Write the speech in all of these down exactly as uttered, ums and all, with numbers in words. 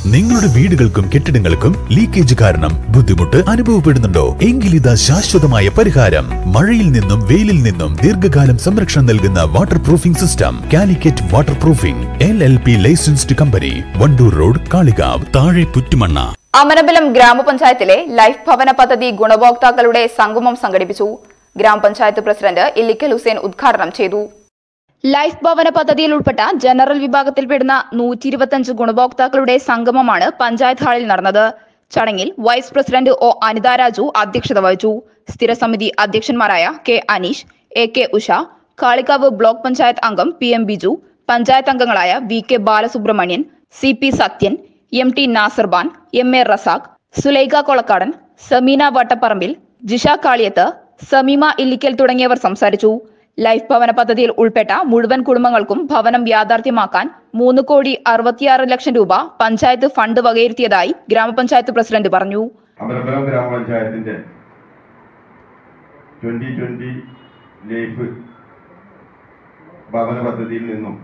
നിങ്ങളുടെ വീടുകൾക്കും കെട്ടിടങ്ങൾക്കും ലീക്കേജ് കാരണം ബുദ്ധിമുട്ട് അനുഭവപ്പെടുന്നുണ്ടോ? എങ്കിൽ ഇതാ ശാശ്വതമായ പരിഹാരം. മഴയിൽ നിന്നും വെയിലിൽ നിന്നും ദീർഘകാലം സംരക്ഷണം നൽകുന്ന water proofing system Calicut water proofing L L P licensed company, Wandoor road, Kalikavu, താഴെ പുറ്റുമണ്ണ. അമരമ ഗ്രാമപഞ്ചായത്തിലെ ലൈഫ് ഭവന പദ്ധതി ഗുണഭോക്താക്കളുടെ സംഗമം സംഘടിപ്പിച്ചു. ഗ്രാമപഞ്ചായത്ത് പ്രസിഡന്റ് ഇല്ലിക്കൽ ഹുസൈൻ ഉദ്ഘാടനം ചെയ്തു. ലൈഫ് ഭവന പദ്ധതിയിൽ ഉൾപ്പെട്ട ജനറൽ വിഭാഗത്തിൽപ്പെടുന്ന നൂറ്റി ഇരുപത്തിയഞ്ച് ഗുണഭോക്താക്കളുടെ സംഗമമാണ് പഞ്ചായത്ത് ഹാളിൽ നടന്നത്. ചടങ്ങിൽ vice president O Anitha Raju അധ്യക്ഷത വഹിച്ചു. സ്ഥിരസമിതി അധ്യക്ഷന്മാരായ K Aneesh, A K Usha, Kalikavu block panchayat അംഗം പി എം ബിജു, പഞ്ചായത്ത് അംഗങ്ങളായ V K Balasubramanian, C P Sathyan, M T Nasarban, M A Razak, Sulaikha Kolakkadan, Sameena Vattaparambil, Jisha Kaliyath, Sameema Illikkal തുടങ്ങിയവർ സംസാരിച്ചു. ലൈഫ് ഭവന പദ്ധതിയിൽ ഉൾപ്പെട്ട മുഴുവൻ കുടുംബങ്ങൾക്കും ഭവനം യാഥാർത്ഥ്യമാക്കാൻ മൂന്ന് കോടി അറുപത്തിയാറ് ലക്ഷം രൂപ പഞ്ചായത്ത് ഫണ്ട് വകയിരുത്തിയതായി ഗ്രാമപഞ്ചായത്ത് പ്രസിഡന്റ് പറഞ്ഞു. അമരമ ഗ്രാമപഞ്ചായത്തിന്റെ ട്വന്റി ട്വന്റി ലൈഫ് ഭവന പദ്ധതിയിൽ നിന്നും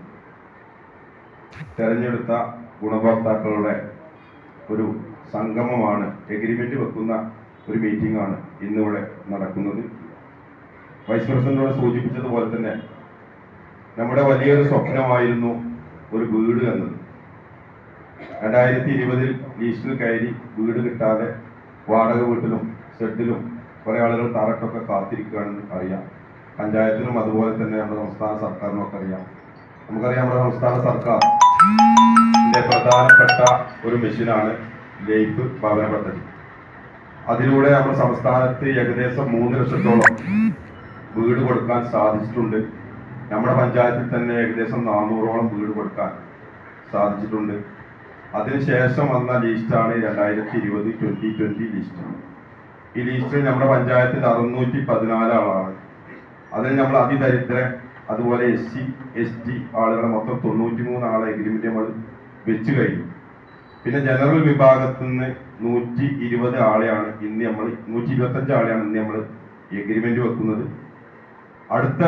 തെരഞ്ഞെടുത്ത ഗുണഭോക്താക്കളുടെ ഒരു സംഗമമാണ്, എഗ്രിമെന്റ് വെക്കുന്ന ഒരു മീറ്റിംഗ് ആണ് ഇന്നിവിടെ നടക്കുന്നത്. വൈസ് പ്രസിഡന്റോട് സൂചിപ്പിച്ചതുപോലെ തന്നെ നമ്മുടെ വലിയൊരു സ്വപ്നമായിരുന്നു ഒരു വീട് എന്നത്. രണ്ടായിരത്തി ഇരുപതിൽ ലീസ്റ്റിൽ കയറി വീട് കിട്ടാതെ വാടക വീട്ടിലും ഷെഡിലും കുറെ ആളുകൾ തറക്കൊക്കെ കാത്തിരിക്കുകയാണെന്ന് അറിയാം. പഞ്ചായത്തിനും അതുപോലെ തന്നെ നമ്മുടെ സംസ്ഥാന സർക്കാരിനും ഒക്കെ അറിയാം. നമുക്കറിയാം, നമ്മുടെ സംസ്ഥാന സർക്കാരിന്റെ പ്രധാനപ്പെട്ട ഒരു മിഷനാണ് ലൈഫ് ഭവന പദ്ധതി. അതിലൂടെ നമ്മുടെ സംസ്ഥാനത്ത് ഏകദേശം മൂന്ന് ലക്ഷത്തോളം വീട് കൊടുക്കാൻ സാധിച്ചിട്ടുണ്ട്. നമ്മുടെ പഞ്ചായത്തിൽ തന്നെ ഏകദേശം നാനൂറോളം വീട് കൊടുക്കാൻ സാധിച്ചിട്ടുണ്ട്. അതിനുശേഷം വന്ന ലിസ്റ്റാണ് രണ്ടായിരത്തി ഇരുപത് ട്വന്റി ട്വന്റി ലിസ്റ്റ്. ഈ ലിസ്റ്റിൽ നമ്മുടെ പഞ്ചായത്തിൽ അറുന്നൂറ്റി പതിനാല് ആളാണ്. അതിൽ നമ്മൾ അതിദരിദ്രൻ, അതുപോലെ എസ് സി എസ് ടി ആളുകളെ മൊത്തം തൊണ്ണൂറ്റി മൂന്ന് ആളെ എഗ്രിമെന്റ് നമ്മൾ വെച്ചു കഴിഞ്ഞു. പിന്നെ ജനറൽ വിഭാഗത്തിൽ നിന്ന് നൂറ്റി ഇരുപത് ആളെയാണ് ഇന്ന് നമ്മൾ നൂറ്റി ഇരുപത്തഞ്ച് ആളെയാണ് ഇന്ന് നമ്മൾ എഗ്രിമെന്റ് വെക്കുന്നത്. അടുത്ത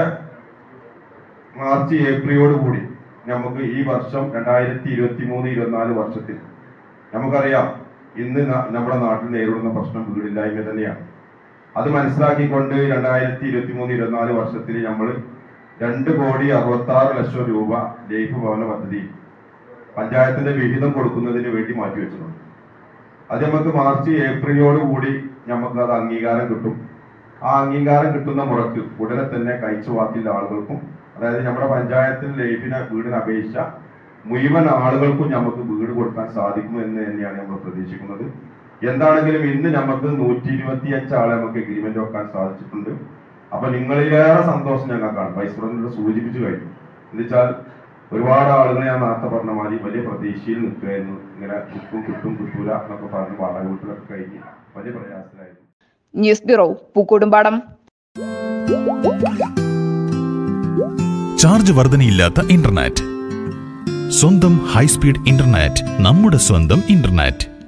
മാർച്ച് ഏപ്രിലോട് കൂടി നമുക്ക് ഈ വർഷം രണ്ടായിരത്തി ഇരുപത്തി മൂന്ന് ഇരുപത്തിനാല് വർഷത്തിൽ നമുക്കറിയാം, ഇന്ന് നമ്മുടെ നാട്ടിൽ നേരിടുന്ന പ്രശ്നം വീടില്ലായ്മ തന്നെയാണ്. അത് മനസ്സിലാക്കിക്കൊണ്ട് രണ്ടായിരത്തി ഇരുപത്തി മൂന്ന് ഇരുപത്തിനാല് വർഷത്തിൽ നമ്മൾ രണ്ട് കോടി അറുപത്തി ആറ് ലക്ഷം രൂപ ലൈഫ് ഭവന പദ്ധതി പഞ്ചായത്തിന്റെ വിഹിതം കൊടുക്കുന്നതിന് വേണ്ടി മാറ്റിവെച്ചിട്ടുണ്ട്. അത് നമുക്ക് മാർച്ച് ഏപ്രിലോട് കൂടി നമുക്ക് അത് അംഗീകാരം കിട്ടും. ആ അംഗീകാരം കിട്ടുന്ന മുറയ്ക്ക് ഉടനെ തന്നെ കഴിച്ചുവാക്കിയുള്ള ആളുകൾക്കും, അതായത് നമ്മുടെ പഞ്ചായത്തിൽ ലൈഫിനെ വീടിന് അപേക്ഷിച്ച മുഴുവൻ ആളുകൾക്കും നമുക്ക് വീട് കൊടുക്കാൻ സാധിക്കും എന്ന് തന്നെയാണ് നമ്മൾ പ്രതീക്ഷിക്കുന്നത്. എന്താണെങ്കിലും ഇന്ന് നമുക്ക് നൂറ്റി ഇരുപത്തി അഞ്ച് ആളെ നമുക്ക് എഗ്രിമെന്റ് വെക്കാൻ സാധിച്ചിട്ടുണ്ട്. അപ്പൊ നിങ്ങളിലേറെ സന്തോഷം ഞങ്ങൾക്കാണ്. വൈസ് പ്രസിഡന്റ് സൂചിപ്പിച്ചു കഴിഞ്ഞു. എന്നുവെച്ചാൽ ഒരുപാട് ആളുകൾ ഞാൻ നേരത്തെ പറഞ്ഞ മാതിരി വലിയ പ്രതീക്ഷയിൽ നിൽക്കുകയായിരുന്നു. ഇങ്ങനെ കിട്ടും കിട്ടും കിട്ടൂല എന്നൊക്കെ പറഞ്ഞ് വാടക വീട്ടിലൊക്കെ കഴിഞ്ഞ് വലിയ പ്രയാസത്തിലായിരുന്നു. News bureau, Pookkodumpadam. ചാർജ് വർധനയില്ലാത്ത ഇന്റർനെറ്റ്, സ്വന്തം ഹൈസ്പീഡ് ഇന്റർനെറ്റ്, നമ്മുടെ സ്വന്തം ഇന്റർനെറ്റ്.